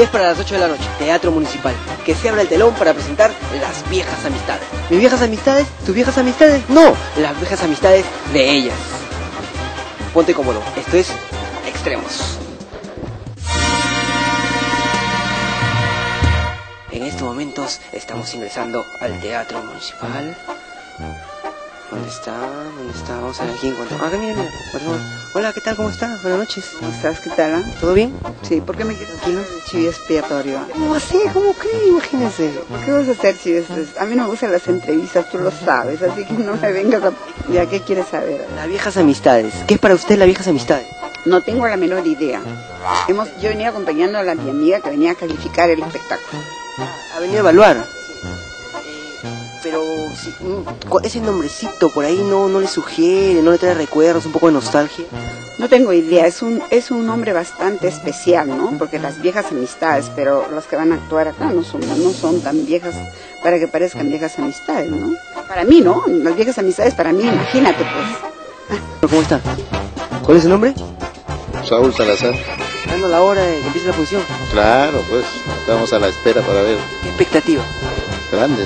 10 para las 8 de la noche, Teatro Municipal. Que se abra el telón para presentar Las Viejas Amistades. ¿Mis viejas amistades? ¿Tus viejas amistades? No, las viejas amistades de ellas. Ponte cómodo, esto es Extremos. En estos momentos estamos ingresando al Teatro Municipal. ¿Dónde está? ¿Dónde está? Vamos a ver quién encontró. Ah, mira, mira. Hola, ¿qué tal? ¿Cómo estás? Buenas noches. ¿Cómo estás? ¿Qué tal? ¿Todo bien? Sí, ¿por qué me quieres aquí? Chivo expiatorio. ¿Cómo así? ¿Cómo cree? Imagínese. ¿Qué vas a hacer, Chivo? A mí no me gustan las entrevistas, tú lo sabes, así que no me vengas a... ¿Ya qué quieres saber? Las viejas amistades. ¿Qué es para usted las viejas amistades? No tengo la menor idea. Yo venía acompañando a mi amiga que venía a calificar el espectáculo. Ha venido a evaluar. Pero si, ese nombrecito por ahí no le sugiere, no le trae recuerdos, un poco de nostalgia. No tengo idea, es un nombre bastante especial, ¿no? Porque las viejas amistades, pero las que van a actuar acá no son tan viejas para que parezcan viejas amistades, ¿no? Para mí, ¿no? Las viejas amistades para mí, imagínate pues. ¿Cómo está? ¿Cuál es su nombre? Saúl Salazar. Dando la hora de que empiece la función. Claro, pues estamos a la espera para ver. ¿Qué expectativa? Grandes.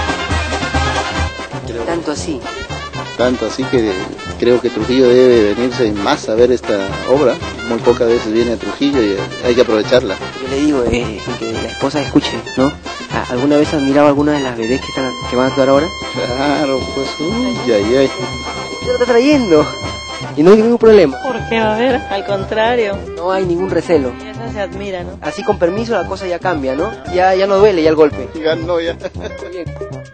Tanto así. Tanto así que creo que Trujillo debe venirse más a ver esta obra. Muy pocas veces viene a Trujillo y hay que aprovecharla. Yo le digo que la esposa escuche, ¿no? ¿Alguna vez has mirado alguna de las bebés que van a actuar ahora? Claro, pues, ay. ¿Qué lo está trayendo? Y no hay ningún problema. ¿Por qué? A ver, al contrario. No hay ningún recelo. Y eso se admira, ¿no? Así con permiso la cosa ya cambia, ¿no? Ya no duele ya el golpe. Ya no, ya. Muy bien.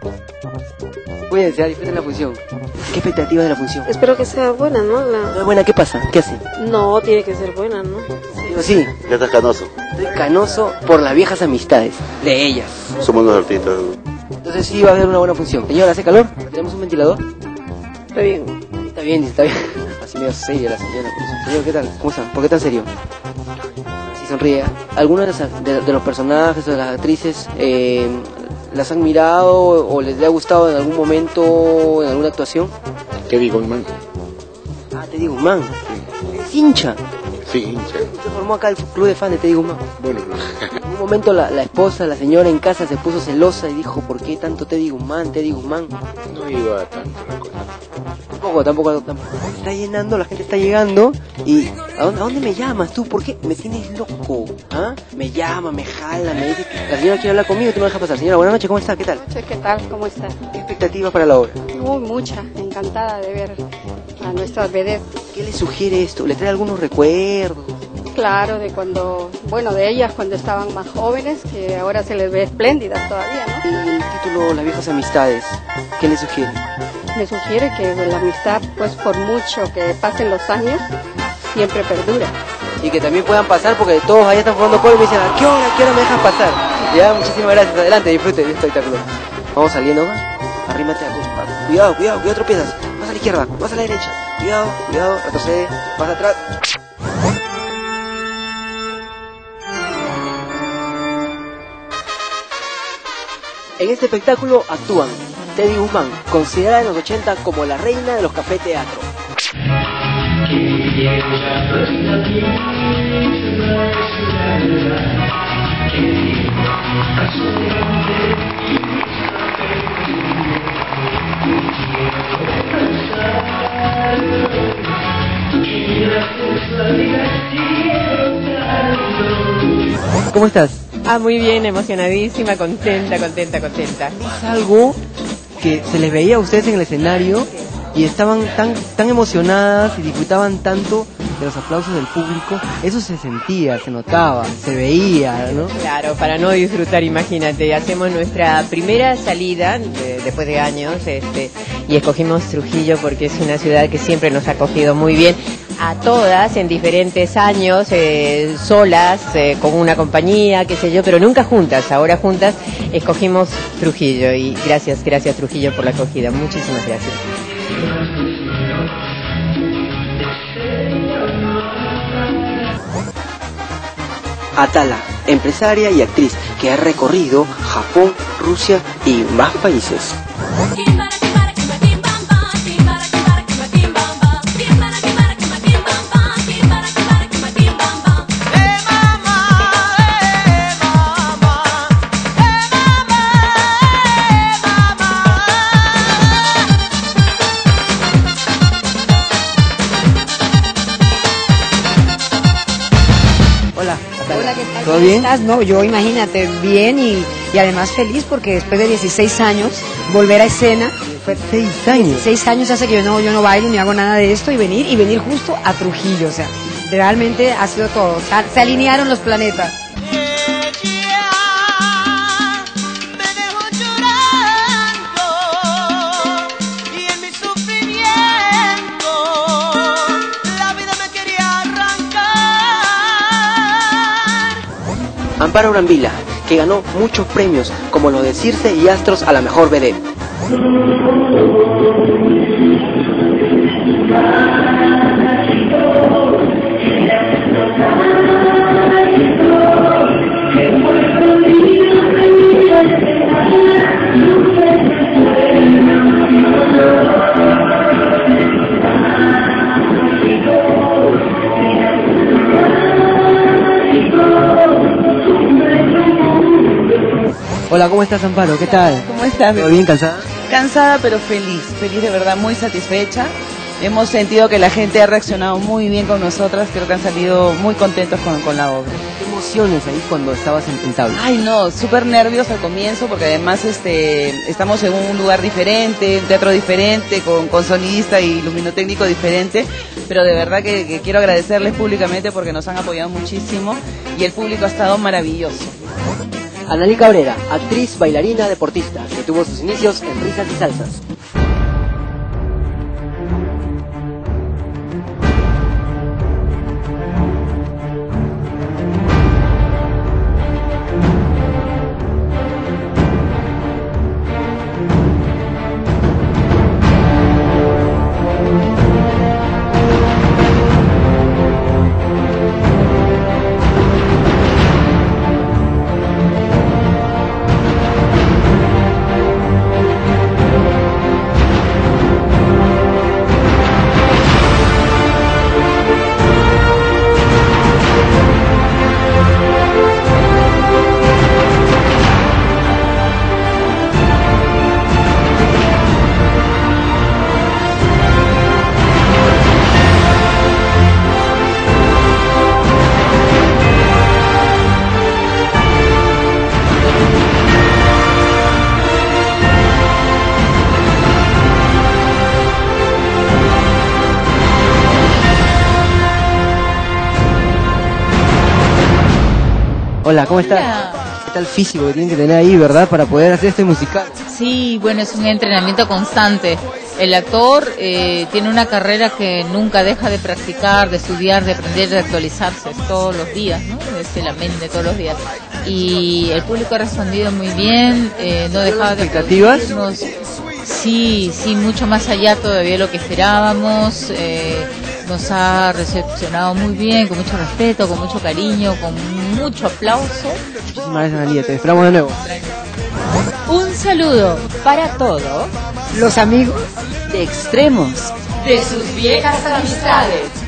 Cuídense, disfruten la función. ¿Qué expectativa de la función? Espero que sea buena, ¿no? ¿No es buena? ¿Qué pasa? ¿Qué hace? No, tiene que ser buena, ¿no? Digo, sí. Ya estás canoso. Estoy canoso por las viejas amistades de ellas. Somos los artistas. Entonces sí va a haber una buena función. Señora, ¿hace calor? ¿Tenemos un ventilador? Está bien. Está bien, está bien. Así medio seria la señora. Señor, ¿qué tal? ¿Cómo están? ¿Por qué tan serio? Así sonríe. ¿Algunas de los personajes o de las actrices las han mirado o les ha gustado en algún momento, en alguna actuación? Teddy Guzmán. Ah, Teddy Guzmán. ¿Es hincha? Sí, hincha. Usted formó acá el club de fan de Teddy Guzmán. Bueno, En un momento la esposa, la señora en casa se puso celosa y dijo, ¿por qué tanto Teddy Guzmán, Teddy Guzmán? no iba tanto la cosa. Tampoco. Se está llenando, la gente está llegando y ¿a dónde me llamas tú? ¿Por qué? Me tienes loco, ¿ah? Me llama, me jala, me dice, la señora quiere hablar conmigo y tú me dejas pasar. Señora, buenas noches, ¿cómo está? ¿Qué tal? ¿Qué tal? ¿Cómo está? ¿Qué expectativas para la obra? Mucha, encantada de ver a nuestras vedettes. ¿Qué le sugiere esto? ¿Le trae algunos recuerdos? Claro, de ellas cuando estaban más jóvenes, que ahora se les ve espléndidas todavía, ¿no? El título Las Viejas Amistades, ¿qué le sugiere? Me sugiere que la amistad, pues por mucho que pasen los años, siempre perdura. Y que también puedan pasar porque todos allá están jugando coro y me dicen, ¿a qué hora me dejan pasar? Ya, muchísimas gracias, adelante, disfrute de este espectáculo. Vamos saliendo, arrímate a... Cuidado, tropiezas, vas a la izquierda, vas a la derecha, cuidado, retrocede, vas atrás. En este espectáculo actúan Teddy Guzmán, considerada en los 80 como la reina de los café teatro. ¿Cómo estás? Muy bien, emocionadísima, contenta. Es algo que se les veía a ustedes en el escenario y estaban tan emocionadas y disfrutaban tanto de los aplausos del público. Eso se sentía, se notaba, se veía, ¿no? Claro, para no disfrutar, imagínate, hacemos nuestra primera salida después de años y escogimos Trujillo porque es una ciudad que siempre nos ha acogido muy bien. A todas en diferentes años, solas, con una compañía, qué sé yo, pero nunca juntas. Ahora juntas escogimos Trujillo y gracias Trujillo por la acogida. Muchísimas gracias. Atala, empresaria y actriz que ha recorrido Japón, Rusia y más países. Hola. Hola, ¿qué tal? ¿Todo ¿Cómo bien? estás? No, yo imagínate, bien y además feliz porque después de 16 años volver a escena. Fue 6 años. 16 años hace que yo no bailo ni hago nada de esto y venir justo a Trujillo, o sea, realmente ha sido todo, se alinearon los planetas. Amparo Brambila, que ganó muchos premios, como los de Circe y Astros a la mejor vedette. Hola, ¿cómo estás, Amparo? ¿Qué tal? ¿Cómo estás? ¿Todo bien, cansada? Cansada pero feliz de verdad, muy satisfecha. Hemos sentido que la gente ha reaccionado muy bien con nosotras, creo que han salido muy contentos con la obra. ¿Qué emociones ahí cuando estabas en tabla? Ay no, súper nervios al comienzo porque además estamos en un lugar diferente, un teatro diferente, con sonidista y luminotécnico diferente, pero de verdad que quiero agradecerles públicamente porque nos han apoyado muchísimo y el público ha estado maravilloso. Analí Cabrera, actriz, bailarina, deportista, que tuvo sus inicios en Risas y Salsas. Hola, ¿cómo estás? Hola. ¿Qué tal físico que tienen que tener ahí, verdad, para poder hacer este musical? Sí, bueno, es un entrenamiento constante. El actor tiene una carrera que nunca deja de practicar, de estudiar, de aprender, de actualizarse todos los días, ¿no? Es la mente todos los días. Y el público ha respondido muy bien, no dejaba de ¿Expectativas? Sí, mucho más allá todavía de lo que esperábamos. Nos ha recepcionado muy bien, con mucho respeto, con mucho cariño, con mucho aplauso. Muchísimas gracias, Analía, te esperamos de nuevo. Un saludo para todos Los amigos de Extremos, de sus viejas amistades.